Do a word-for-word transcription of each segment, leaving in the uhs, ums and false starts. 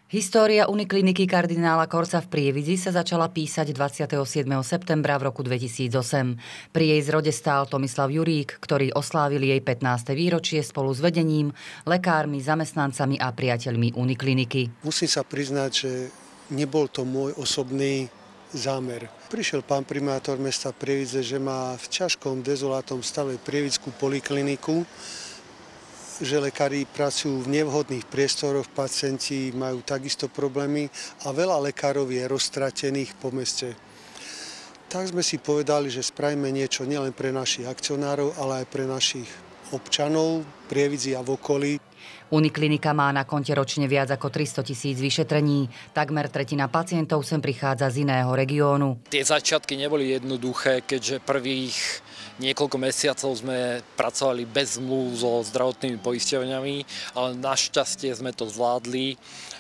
História Unikliniky kardinála Korca v Prievidzi sa začala písať dvadsiateho siedmeho septembra v roku dvetisícosem. Pri jej zrode stál Tomislav Jurík, ktorý oslávil jej pätnáste výročie spolu s vedením, lekármi, zamestnancami a priateľmi Unikliniky. Musím sa priznať, že nebol to môj osobný zámer. Prišiel pán primátor mesta Prievidze, že má v ťažkom, dezolátom stave prievidskú polikliniku, že lekári pracujú v nevhodných priestoroch, pacienti majú takisto problémy a veľa lekárov je roztratených po meste. Tak sme si povedali, že spravíme niečo nielen pre našich akcionárov, ale aj pre našich občanov, Prievidzi a v okolí. Uniklinika má na konte ročne viac ako tristo tisíc vyšetrení. Takmer tretina pacientov sem prichádza z iného regiónu. Tie začiatky neboli jednoduché, keďže prvých niekoľko mesiacov sme pracovali bez zmluv so zdravotnými poisťovňami, ale našťastie sme to zvládli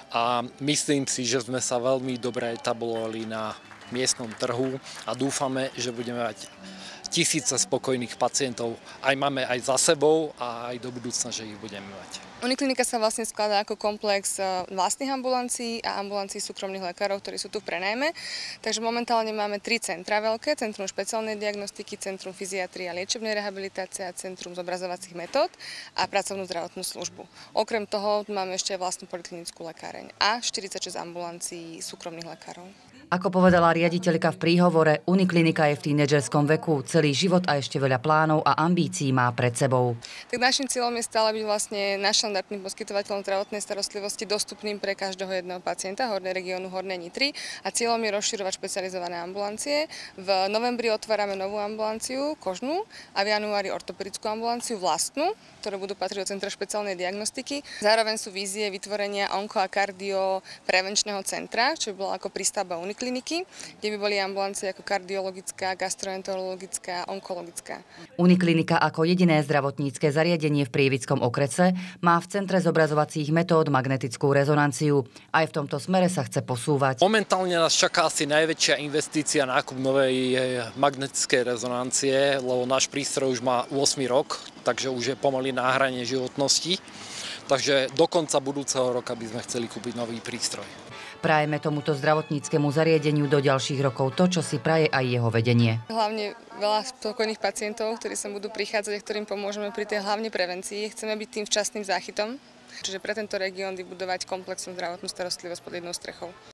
a myslím si, že sme sa veľmi dobre etablovali na miestnom trhu a dúfame, že budeme mať tisíce spokojných pacientov. Aj máme aj za sebou a aj do budúcna, že ich budeme mať. Uniklinika sa vlastne skladá ako komplex vlastných ambulancií a ambulancií súkromných lekárov, ktorí sú tu v prenajme. Takže momentálne máme tri centra veľké. Centrum špeciálnej diagnostiky, Centrum fyziatrie a liečebnej rehabilitácie a Centrum zobrazovacích metód a pracovnú zdravotnú službu. Okrem toho máme ešte vlastnú poliklinickú lekáreň a štyridsaťšesť ambulancií súkromných lekárov. Ako povedala riaditeľka v príhovore, Uniklinika je v tínedžerskom veku, celý život a ešte veľa plánov a ambícií má pred sebou. Tak našim cieľom je stále byť vlastne štandardným poskytovateľom zdravotnej starostlivosti dostupným pre každého jedného pacienta Hornej regiónu Hornej Nitry a cieľom je rozširovať špecializované ambulancie. V novembri otvárame novú ambulanciu kožnú a v januári ortopedickú ambulanciu vlastnú, ktoré budú patriť do Centra špeciálnej diagnostiky. Zároveň sú vízie vytvorenia onko- a kardio prevenčného centra, čo by bola ako prístavba Unikliniky, kde by boli ambulancie ako kardiologická, gastroenterologická, onkologická. Uniklinika ako jediné zdravotnícke zariadenie v Prievidskom okrese má v Centre zobrazovacích metód magnetickú rezonanciu. Aj v tomto smere sa chce posúvať. Momentálne nás čaká asi najväčšia investícia nákup novej magnetickej rezonancie, lebo náš prístroj už má ôsmy rok, takže už je pomaly na hrane životnosti. Takže do konca budúceho roka by sme chceli kúpiť nový prístroj. Prajeme tomuto zdravotníckemu zariadeniu do ďalších rokov to, čo si praje aj jeho vedenie. Hlavne veľa spokojných pacientov, ktorí sa budú prichádzať a ktorým pomôžeme pri tej hlavne prevencii. Chceme byť tým včasným záchytom, čiže pre tento región vybudovať komplexnú zdravotnú starostlivosť pod jednou strechou.